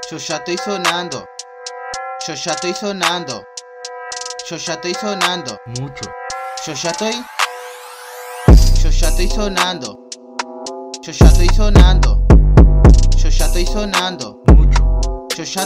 Yo ya estoy sonando. Yo ya estoy sonando. Yo ya estoy sonando. Mucho. Yo ya estoy sonando. Yo ya estoy sonando. Yo ya estoy sonando. Mucho. Yo ya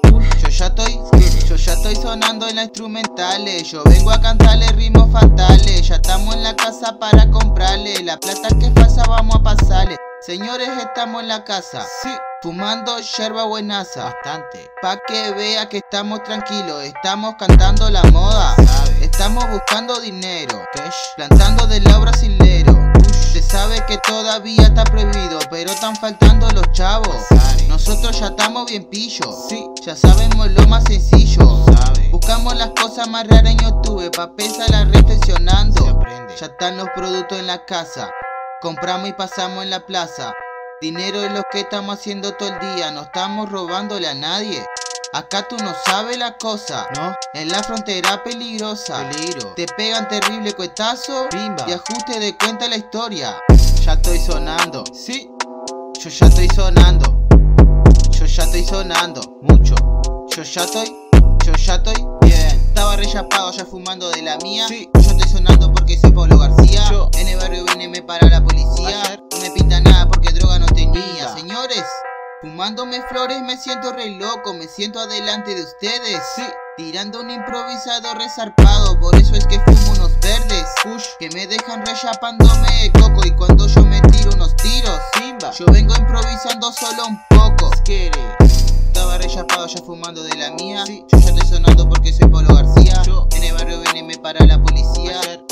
estoy sonando en las instrumentales. Yo vengo a cantarle ritmos fatales. Ya estamos en la casa para comprarle. La plata que es falsa vamos a pasarle. Señores, estamos en la casa. Sí. Fumando yerba buenaza. Bastante. Pa' que vea que estamos tranquilos. Estamos cantando la moda. Estamos buscando dinero. Plantando de la brasilero. Se sabe que todavía está prohibido, pero están faltando los chavos. Nosotros ya estamos bien pillos. Sí. Ya sabemos lo más sencillo. Buscamos las cosas más raras en YouTube. Pa' pensar la reflexionando. Ya están los productos en la casa. Compramos y pasamos en la plaza. Dinero es lo que estamos haciendo todo el día. No estamos robándole a nadie. Acá tú no sabes la cosa. No. En la frontera peligrosa. Peligro. Te pegan terrible cuetazo. Pimba. Y ajuste de cuenta la historia. Ya estoy sonando. Sí. Yo ya estoy sonando. Yo ya estoy sonando. Mucho. Yo ya estoy bien. Estaba re chapado ya fumando de la mía. Sí. Yo estoy sonando porque soy Pablo García. Yo en el barrio vine me para la policía. No me pinta nada porque droga no tenía. Señores, fumándome flores me siento re loco. Me siento adelante de ustedes. Sí. Tirando un improvisado resarpado. Por eso es que fumo unos verdes. Que me dejan re chapándome de coco. Y cuando yo me tiro unos tiros, Simba, yo vengo improvisando solo un poco. Estaba re chapado ya fumando de la mía. Sí. Yo ya estoy sonando porque soy Pablo García. Yo en el barrio vine me para la policía.